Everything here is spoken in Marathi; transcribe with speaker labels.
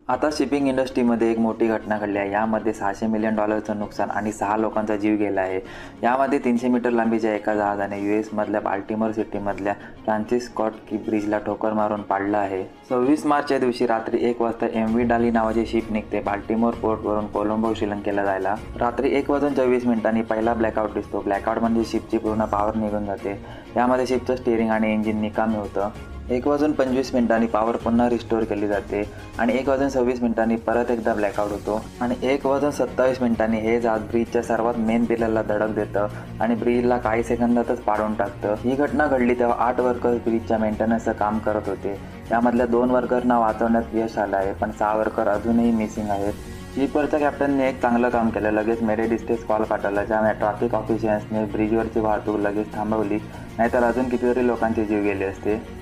Speaker 1: आता शिपिंग इंडस्ट्रीमध्ये एक मोठी घटना घडली आहे. यामध्ये $600 मिलियन नुकसान आणि 6 लोकांचा जीव गेला आहे. यामध्ये 300 मीटर लांबीच्या एका जहाजाने US मधल्या बाल्टिमोर सिटीमधल्या फ्रान्सिस स्कॉट की ब्रिजला ठोकर मारून पाडलं आहे. 26 मार्च या दिवशी रात्री 1 वाजता MV डाली नावाचे शिप निघते बाल्टिमोर पोर्टवरून कोलंबो श्रीलंकेला जायला. रात्री 1:24 पहिला ब्लॅकआउट दिसतो. ब्लॅकआउट म्हणजे शिपची पूर्ण पॉवर निघून जाते. यामध्ये शिपचं स्टीअरिंग आणि इंजिन निकामी होतं. 1:25 पॉवर पुन्हा रिस्टोअर केली जाते आणि 1:26 परत एकदा ब्लॅकआउट होतो आणि 1:27 हे जहाज ब्रिजच्या सर्वात मेन पिलरला धडक देतं आणि ब्रिजला काही सेकंदातच पाडून टाकतं. ही घटना घडली तेव्हा 8 वर्कर्स ब्रिजच्या मेंटेनन्सचं काम करत होते. यामधल्या 2 वर्करना वाचवण्यात यश आलं आहे, पण 6 वर्कर अजूनही मिसिंग आहेत. शिपवरच्या कॅप्टनने एक चांगलं काम केलं. लगेच मेडेडिस्ट्रेस कॉल पाठवला, ज्यामुळे ट्रॅफिक ऑफिशियल्सने ब्रिजवरची वाहतूक लगेच थांबवली, नाहीतर अजून कितीतरी लोकांचे जीव गेले असते.